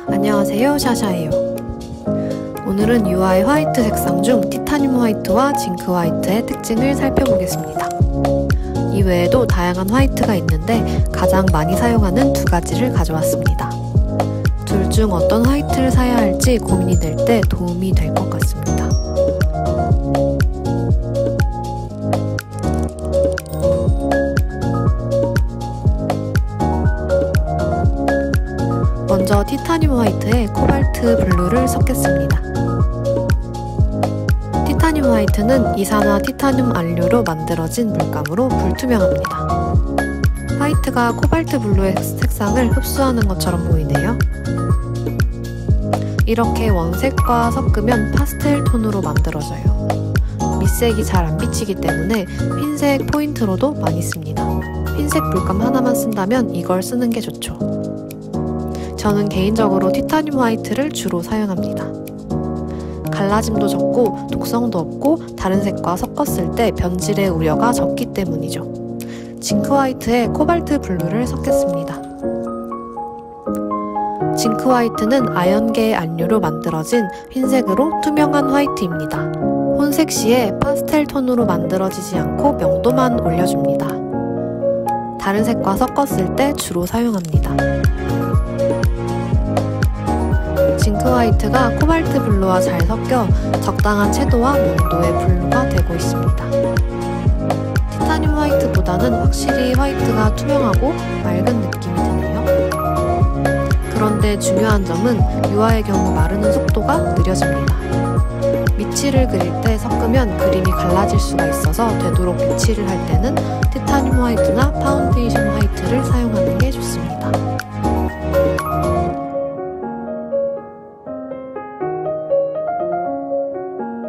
안녕하세요, 샤샤예요. 오늘은 UI 화이트 색상 중 티타늄 화이트와 징크 화이트의 특징을 살펴보겠습니다. 이외에도 다양한 화이트가 있는데 가장 많이 사용하는 두 가지를 가져왔습니다. 둘 중 어떤 화이트를 사야 할지 고민이 될 때 도움이 될 것 같습니다. 먼저 티타늄 화이트에 코발트 블루를 섞겠습니다. 티타늄 화이트는 이산화 티타늄 안료로 만들어진 물감으로 불투명합니다. 화이트가 코발트 블루의 색상을 흡수하는 것처럼 보이네요. 이렇게 원색과 섞으면 파스텔 톤으로 만들어져요. 밑색이 잘 안 비치기 때문에 흰색 포인트로도 많이 씁니다. 흰색 물감 하나만 쓴다면 이걸 쓰는 게 좋죠. 저는 개인적으로 티타늄 화이트를 주로 사용합니다. 갈라짐도 적고 독성도 없고 다른 색과 섞었을 때 변질의 우려가 적기 때문이죠. 징크 화이트에 코발트 블루를 섞겠습니다. 징크 화이트는 아연계의 안료로 만들어진 흰색으로 투명한 화이트입니다. 혼색 시에 파스텔 톤으로 만들어지지 않고 명도만 올려줍니다. 다른 색과 섞었을 때 주로 사용합니다. 징크 화이트가 코발트 블루와 잘 섞여 적당한 채도와 농도의 블루가 되고 있습니다. 티타늄 화이트보다는 확실히 화이트가 투명하고 맑은 느낌이 드네요. 그런데 중요한 점은 유화의 경우 마르는 속도가 느려집니다. 밑칠을 그릴 때 섞으면 그림이 갈라질 수가 있어서 되도록 밑칠을 할 때는 티타늄 화이트나 파운데이션 화이트를 사용합니다.